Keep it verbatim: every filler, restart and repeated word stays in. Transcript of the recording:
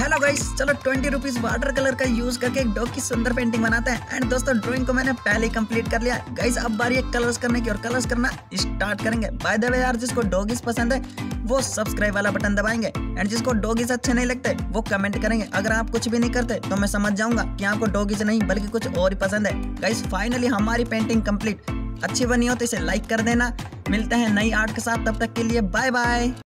Hello guys, चलो twenty rupees water colour का use करके एक डॉग की सुंदर पेंटिंग बनाते हैं। एंड दोस्तों ड्राइंग को मैंने पहले ही कंप्लीट कर लिया गाइस। अब बारी है कलर्स करने की और कलर्स करना स्टार्ट करेंगे। बाय द वे यार, जिसको डॉगीज पसंद है वो सब्सक्राइब वाला बटन दबाएंगे एंड जिसको डॉगीज अच्छे नहीं लगते वो कमेंट करेंगे। अगर आप कुछ भी नहीं करते तो मैं समझ जाऊंगा कि आपको डॉगीज नहीं बल्कि कुछ और ही पसंद है। गाइस फाइनली हमारी पेंटिंग कंप्लीट। अच्छी बनी हो तो इसे लाइक कर देना। मिलते हैं नई आर्ट के साथ, तब तक के लिए बाय बाय।